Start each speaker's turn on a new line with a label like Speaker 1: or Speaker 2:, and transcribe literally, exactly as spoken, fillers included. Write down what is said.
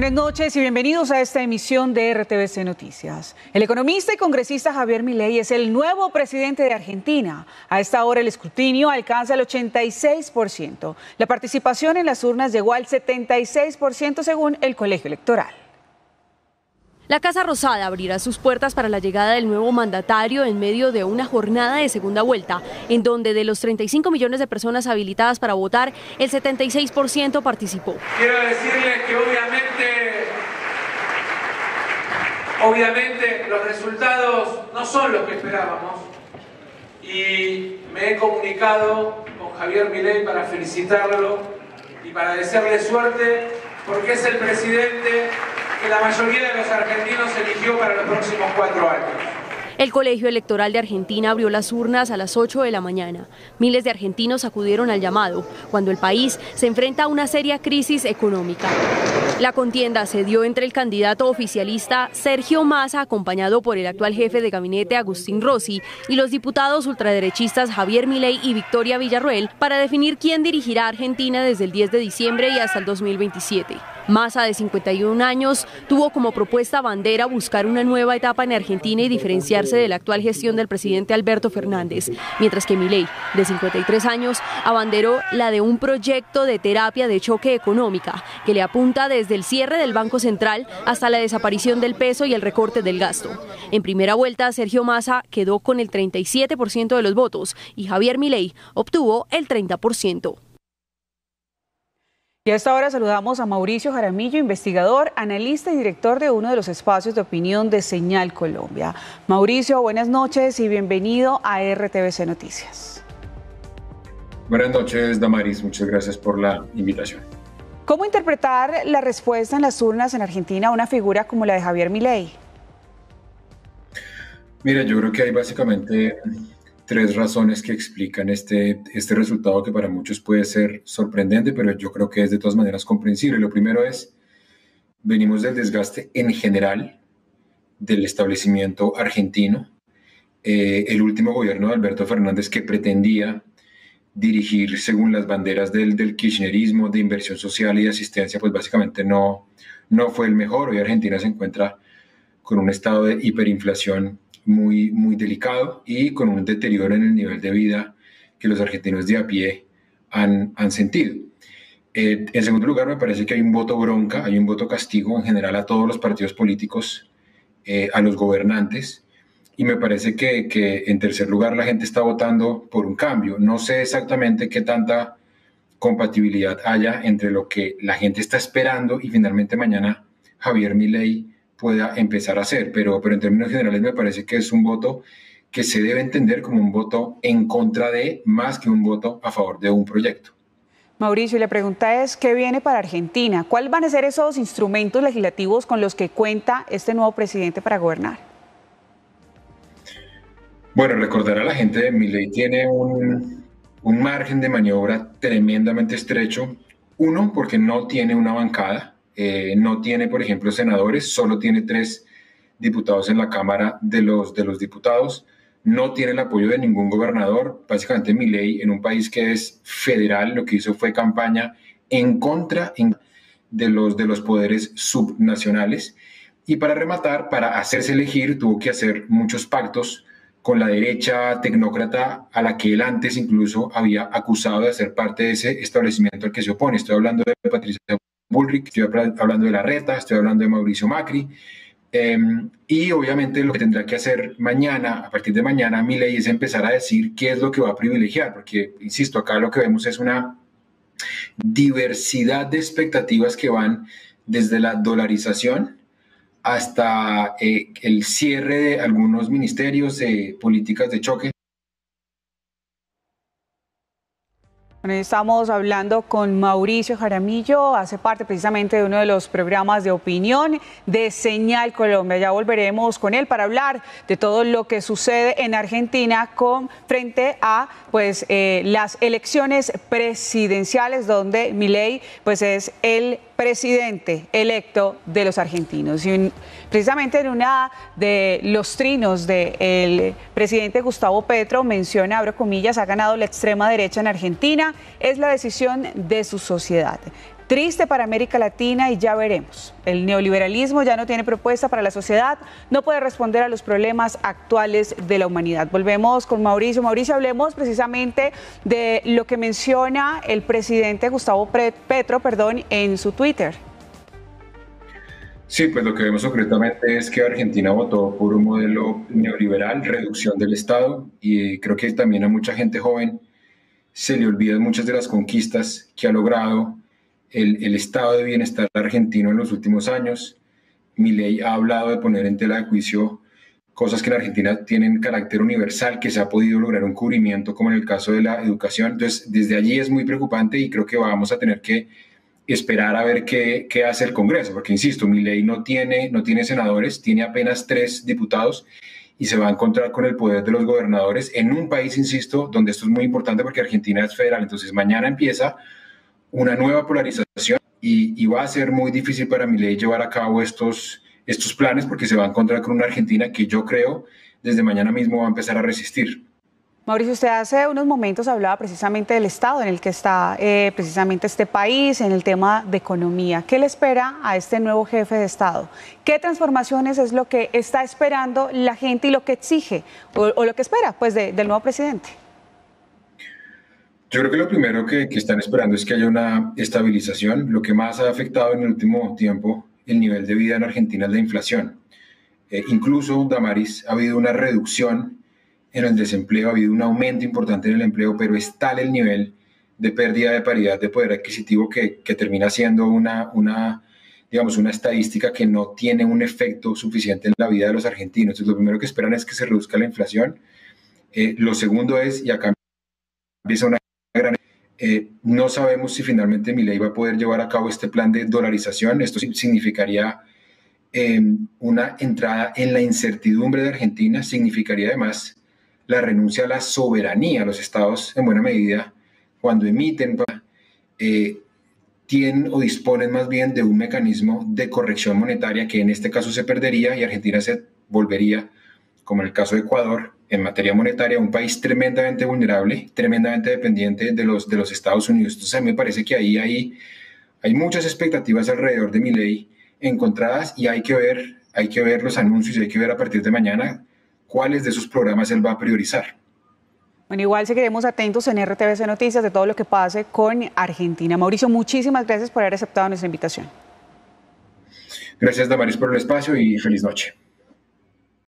Speaker 1: Buenas noches y bienvenidos a esta emisión de R T V C Noticias. El economista y congresista Javier Milei es el nuevo presidente de Argentina. A esta hora el escrutinio alcanza el ochenta y seis por ciento. La participación en las urnas llegó al setenta y seis por ciento según el Colegio Electoral.
Speaker 2: La Casa Rosada abrirá sus puertas para la llegada del nuevo mandatario en medio de una jornada de segunda vuelta, en donde de los treinta y cinco millones de personas habilitadas para votar, el setenta y seis por ciento participó.
Speaker 3: Quiero decirles que obviamente, obviamente los resultados no son los que esperábamos y me he comunicado con Javier Milei para felicitarlo y para desearle suerte porque es el presidente que la mayoría de los argentinos eligió para los próximos cuatro años.
Speaker 2: El Colegio Electoral de Argentina abrió las urnas a las ocho de la mañana. Miles de argentinos acudieron al llamado, cuando el país se enfrenta a una seria crisis económica. La contienda se dio entre el candidato oficialista Sergio Massa, acompañado por el actual jefe de gabinete Agustín Rossi, y los diputados ultraderechistas Javier Milei y Victoria Villarroel, para definir quién dirigirá a Argentina desde el diez de diciembre y hasta el dos mil veintisiete. Massa, de cincuenta y un años, tuvo como propuesta bandera buscar una nueva etapa en Argentina y diferenciarse de la actual gestión del presidente Alberto Fernández, mientras que Milei, de cincuenta y tres años, abanderó la de un proyecto de terapia de choque económica que le apunta desde el cierre del Banco Central hasta la desaparición del peso y el recorte del gasto. En primera vuelta, Sergio Massa quedó con el treinta y siete por ciento de los votos y Javier Milei obtuvo el treinta por ciento.
Speaker 1: Y a esta hora saludamos a Mauricio Jaramillo, investigador, analista y director de uno de los espacios de opinión de Señal Colombia. Mauricio, buenas noches y bienvenido a R T V C Noticias.
Speaker 4: Buenas noches, Damaris. Muchas gracias por la invitación.
Speaker 1: ¿Cómo interpretar la respuesta en las urnas en Argentina a una figura como la de Javier Milei?
Speaker 4: Mira, yo creo que hay básicamente tres razones que explican este, este resultado que para muchos puede ser sorprendente, pero yo creo que es de todas maneras comprensible. Lo primero es, venimos del desgaste en general del establecimiento argentino. Eh, el último gobierno de Alberto Fernández, que pretendía dirigir según las banderas del, del kirchnerismo, de inversión social y de asistencia, pues básicamente no, no fue el mejor. Hoy Argentina se encuentra con un estado de hiperinflación muy, muy delicado y con un deterioro en el nivel de vida que los argentinos de a pie han, han sentido. Eh, en segundo lugar, me parece que hay un voto bronca, hay un voto castigo en general a todos los partidos políticos, eh, a los gobernantes, y me parece que, que en tercer lugar la gente está votando por un cambio. No sé exactamente qué tanta compatibilidad haya entre lo que la gente está esperando y finalmente mañana Javier Milei pueda empezar a hacer, pero, pero en términos generales me parece que es un voto que se debe entender como un voto en contra de, más que un voto a favor de un proyecto.
Speaker 1: Mauricio, y la pregunta es, ¿qué viene para Argentina? ¿Cuáles van a ser esos instrumentos legislativos con los que cuenta este nuevo presidente para gobernar?
Speaker 4: Bueno, recordar a la gente de Milei tiene un, un margen de maniobra tremendamente estrecho. Uno, porque no tiene una bancada. Eh, no tiene, por ejemplo, senadores, solo tiene tres diputados en la Cámara de los, de los Diputados, no tiene el apoyo de ningún gobernador. Básicamente Milei, en un país que es federal, lo que hizo fue campaña en contra de los, de los poderes subnacionales, y para rematar, para hacerse elegir, tuvo que hacer muchos pactos con la derecha tecnócrata a la que él antes incluso había acusado de ser parte de ese establecimiento al que se opone. Estoy hablando de Patricia Bullrich, estoy hablando de Larreta, estoy hablando de Mauricio Macri, eh, y obviamente lo que tendrá que hacer mañana, a partir de mañana, Milei, es empezar a decir qué es lo que va a privilegiar, porque, insisto, acá lo que vemos es una diversidad de expectativas que van desde la dolarización hasta eh, el cierre de algunos ministerios, eh, políticas de choque.
Speaker 1: Estamos hablando con Mauricio Jaramillo, hace parte precisamente de uno de los programas de opinión de Señal Colombia. Ya volveremos con él para hablar de todo lo que sucede en Argentina con frente a pues eh, las elecciones presidenciales, donde Milei pues es el presidente electo de los argentinos. Y un, precisamente en una de los trinos del presidente Gustavo Petro menciona, abro comillas, ha ganado la extrema derecha en Argentina, es la decisión de su sociedad. triste para América Latina y ya veremos. El neoliberalismo ya no tiene propuesta para la sociedad, no puede responder a los problemas actuales de la humanidad. Volvemos con Mauricio. Mauricio, hablemos precisamente de lo que menciona el presidente Gustavo Petro, perdón, en su Twitter.
Speaker 4: Sí, pues lo que vemos concretamente es que Argentina votó por un modelo neoliberal, reducción del Estado, y creo que también a mucha gente joven se le olvidan muchas de las conquistas que ha logrado el, el estado de bienestar argentino en los últimos años. Milei ha hablado de poner en tela de juicio cosas que en Argentina tienen carácter universal, que se ha podido lograr un cubrimiento, como en el caso de la educación. Entonces, desde allí es muy preocupante y creo que vamos a tener que esperar a ver qué, qué hace el Congreso, porque insisto, Milei no tiene, no tiene senadores, tiene apenas tres diputados y se va a encontrar con el poder de los gobernadores en un país, insisto, donde esto es muy importante porque Argentina es federal. Entonces mañana empieza una nueva polarización y, y va a ser muy difícil para Milei llevar a cabo estos, estos planes porque se va a encontrar con una Argentina que yo creo desde mañana mismo va a empezar a resistir.
Speaker 1: Mauricio, usted hace unos momentos hablaba precisamente del estado en el que está eh, precisamente este país, en el tema de economía. ¿Qué le espera a este nuevo jefe de Estado? ¿Qué transformaciones es lo que está esperando la gente y lo que exige o, o lo que espera pues, de, del nuevo presidente?
Speaker 4: Yo creo que lo primero que, que están esperando es que haya una estabilización. Lo que más ha afectado en el último tiempo el nivel de vida en Argentina es la inflación. Eh, incluso, Damaris, ha habido una reducción en el desempleo, ha habido un aumento importante en el empleo, pero es tal el nivel de pérdida de paridad de poder adquisitivo que, que termina siendo una, una, digamos, una estadística que no tiene un efecto suficiente en la vida de los argentinos. Entonces, lo primero que esperan es que se reduzca la inflación. Eh, lo segundo es, y acá empieza una gran... Eh, no sabemos si finalmente Milei va a poder llevar a cabo este plan de dolarización. Esto significaría eh, una entrada en la incertidumbre de Argentina, significaría además la renuncia a la soberanía. Los estados, en buena medida, cuando emiten, eh, tienen o disponen más bien de un mecanismo de corrección monetaria que en este caso se perdería y Argentina se volvería, como en el caso de Ecuador, en materia monetaria, un país tremendamente vulnerable, tremendamente dependiente de los, de los Estados Unidos. Entonces a mí me parece que ahí hay, hay muchas expectativas alrededor de Milei encontradas y hay que ver, hay que ver los anuncios y hay que ver a partir de mañana cuáles de esos programas él va a priorizar.
Speaker 1: Bueno, igual seguiremos atentos en R T V C Noticias de todo lo que pase con Argentina. Mauricio, muchísimas gracias por haber aceptado nuestra invitación.
Speaker 4: Gracias, Damaris, por el espacio y feliz noche.